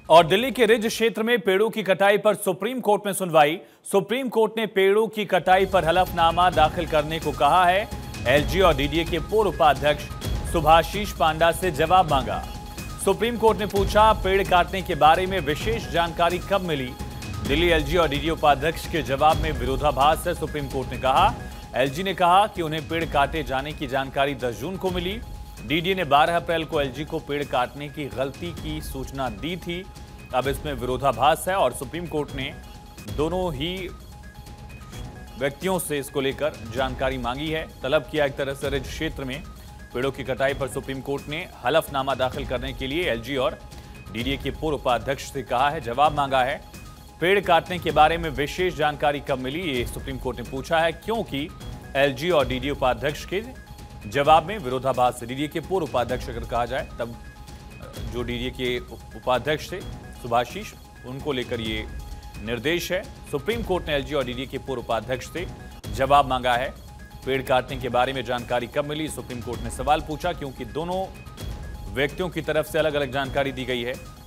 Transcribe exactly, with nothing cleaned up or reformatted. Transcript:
और दिल्ली के रिज क्षेत्र में पेड़ों की कटाई पर सुप्रीम कोर्ट में सुनवाई। सुप्रीम कोर्ट ने पेड़ों की कटाई पर हलफनामा दाखिल करने को कहा है। एलजी और डीडीए के पूर्व उपाध्यक्ष सुभाशीष पांडा से जवाब मांगा। सुप्रीम कोर्ट ने पूछा, पेड़ काटने के बारे में विशेष जानकारी कब मिली। दिल्ली एलजी और डीडीए उपाध्यक्ष के जवाब में विरोधाभास है। सुप्रीम कोर्ट ने कहा, एलजी ने कहा कि उन्हें पेड़ काटे जाने की जानकारी दस जून को मिली। डीडीए ने बारह अप्रैल को एलजी को पेड़ काटने की गलती की सूचना दी थी। अब इसमें विरोधाभास है और सुप्रीम कोर्ट ने दोनों ही व्यक्तियों से इसको लेकर जानकारी मांगी है, तलब किया। एक तरह से रिज क्षेत्र में पेड़ों की कटाई पर सुप्रीम कोर्ट ने हलफनामा दाखिल करने के लिए एलजी और डीडीए के पूर्व उपाध्यक्ष से कहा है, जवाब मांगा है। पेड़ काटने के बारे में विशेष जानकारी कब मिली, ये सुप्रीम कोर्ट ने पूछा है, क्योंकि एलजी और डीडीए उपाध्यक्ष के जवाब में विरोधाभास। डीडीए के पूर्व उपाध्यक्ष अगर कहा जाए, तब जो डीडीए के उपाध्यक्ष थे सुभाशीष, उनको लेकर ये निर्देश है। सुप्रीम कोर्ट ने एलजी और डीडीए के पूर्व उपाध्यक्ष से जवाब मांगा है। पेड़ काटने के बारे में जानकारी कब मिली, सुप्रीम कोर्ट ने सवाल पूछा, क्योंकि दोनों व्यक्तियों की तरफ से अलग अलग जानकारी दी गई है।